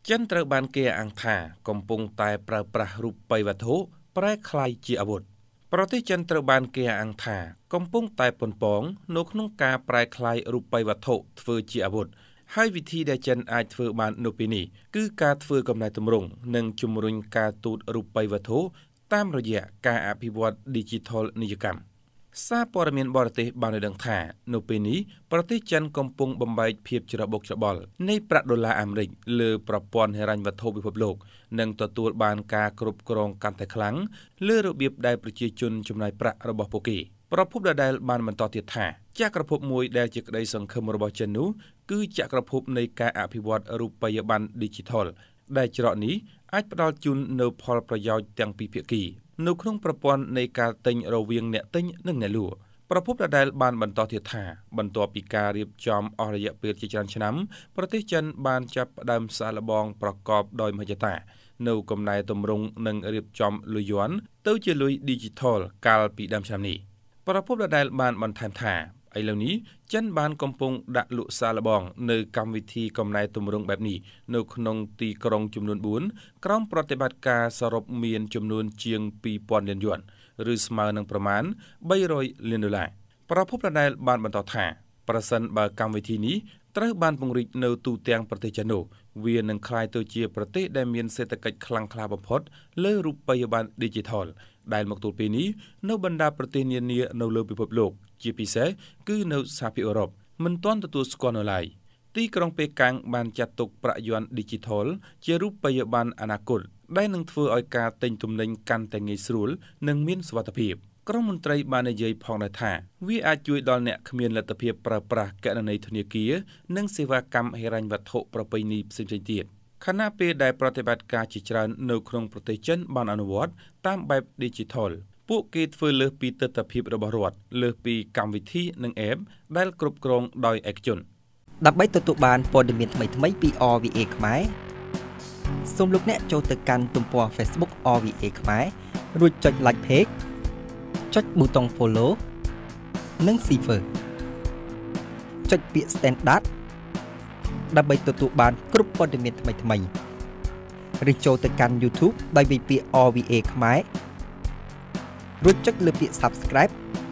ចិនត្រូវបានគេអាងថាកំពុងតែប្រើប្រាស់រូបិយវត្ថុប្រែក្លាយជាអាវុធប្រទេសចិនត្រូវបានគេអាងថាកំពុងតែប៉ុនប៉ងនៅក្នុងការប្រែក្លាយរូបិយវត្ថុធ្វើជាអាវុធហើយវិធីដែលចិនអាចធ្វើបាននៅពេលនេះគឺការធ្វើកំណែទម្រង់និងជំរុញការទូតរូបិយវត្ថុតាមរយៈការអភិវឌ្ឍ Digital និយកម្មសារព័ត៌មានបរទេសបានដឹងថានៅពេលនេះប្រទេសចិនកំពុងបំបែកភាពច្របូកច្របល់នៃប្រាក់ដុល្លារអាមេរិកលើប្រព័ន្ធហិរញ្ញវត្ថុពិភពលោកនិងទទួលបានការគ្រប់គ្រងកាន់តែខ្លាំងលើរបៀបដែលប្រជាជនចំណាយប្រាក់របស់ពួកគេប្រភពដដែលបានបន្តទៀតថាចក្រភពមួយដែលជាក្តីសង្ឃឹមរបស់ចិននោះគឺចក្រភពនៃការអភិវឌ្ឍរូបិយប័ណ្ណ Digital ដែលច្រកនេះអាចផ្ដល់ជូននូវផលប្រយោជន៍ទាំងពីរភាគីនៅក្នុងប្រព័ន្ធនៃការទិញរវាងអ្នកទិញនិងអ្នកលក់ប្រភពដដែលបានបន្តទៀតថាបន្ទាប់ពីការរៀបចំអស់រយៈពេលជាច្រើនឆ្នាំប្រទេសចិនបានចាប់ផ្ដើមសាកល្បងប្រកបដោយមហិច្ឆតានៅកំណែទម្រង់និងរៀបចំលុយយួនទៅជាលុយ Digital កាលពីដើមឆ្នាំនេះប្រភពដដែលបានបន្ថែមថាឥឡូវនេះចិនបានកំពុងដាក់លក់សាកល្បងនៅកម្មវិធីកំណែទម្រង់បែបនេះនៅក្នុងទីក្រុងចំនួន4ក្រោមប្រតិបត្តិការសរុបមានចំនួនជាង 2,000 លានយួនឬស្មើនឹងប្រមាណ $300 លានប្រភពដដែលបានបន្តថាប្រសិនបើកម្មវិធីនេះត្រូវបានពង្រីកនៅទូទាំងប្រទេសចិននោះវានឹងក្លាយទៅជាប្រទេសដែលមានសេដ្ឋកិច្ចខ្លាំងក្លាបំផុតលើរូបិយប័ណ្ណ Digital ដែលមកទល់ពេលនេះនៅបណ្ដាប្រទេសនានានៅលើពិភពលោកជាពិសេសគឺនៅសហភាពអឺរ៉ុបមិនទាន់ទទួលស្គាល់នៅឡើយទីក្រុងប៉េកាំងបានចាត់ទុកប្រាក់យួន Digital ជារូបិយប័ណ្ណអនាគតដែលនឹងធ្វើឲ្យការទិញទំនិញកាន់តែងាយស្រួលនិងមានសុវត្ថិភាពក្រុមមន្ត្រីបាននិយាយផងដែរថាវាអាចជួយដល់អ្នកគ្មានលទ្ធភាពប្រើប្រាស់គណនីធនាគារនិងសេវាកម្មហិរញ្ញវត្ថុប្រពៃណីផ្សេងៗទៀតខណៈពេលដែលប្រតិបត្តិការជាច្រើននៅក្នុងប្រទេសចិនបានអនុវត្តតាមបែប Digital ពួកគេធ្វើលើសពីទិដ្ឋភាពរបស់រដ្ឋលើសពីកម្មវិធីនិង App ដែលគ្រប់គ្រងដោយឯកជនដើម្បីទទួលបានព័ត៌មានថ្មីៗពី RVA ខ្មែរសូមលោកអ្នកចូលទៅកាន់ទំព័រ Facebook RVA ខ្មែររួចចុច Like Page ចុចប៊ូតុង Follow និង Share ចុចពាក្យ Standard ដើម្បីទទួលបានគ្រប់ព័ត៌មានថ្មីៗឬចូលទៅកាន់ YouTube ដោយវាយពាក្យ RVA ខ្មែររួចចុចលើពាក្យ Subscribe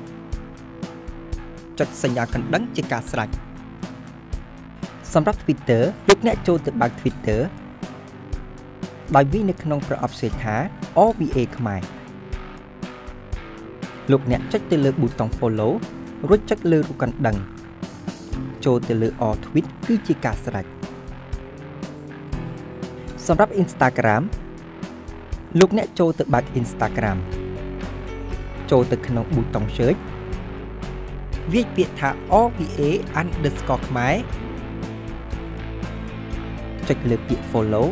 ចុចសញ្ញាកណ្ដឹងជាការស្រេចសម្រាប់ Twitter លោកអ្នកចូលទៅបើក Twitter ដោយវាយនៅក្នុងប្រអប់សេថា RVA ខ្មែរលោកអ្នកចុចទៅលើប៊ូតុង Follow រួចចុចលើរូបកណ្ដឹងចូលទៅលើ All Tweet គឺជាការស្រេចសម្រាប់ Instagram លោកអ្នកចូលទៅបើក Instagram ចូលទៅក្នុងប៊ូតុង Search វាយពាក្យថា RVA_ ខ្មែរចុចលើពាក្យ Follow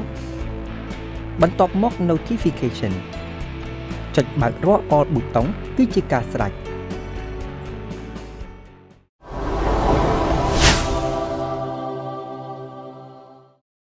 បន្ទាប់មក Notification ចុចបើករាល់ All ប៊ូតុងគឺជាការស្រេច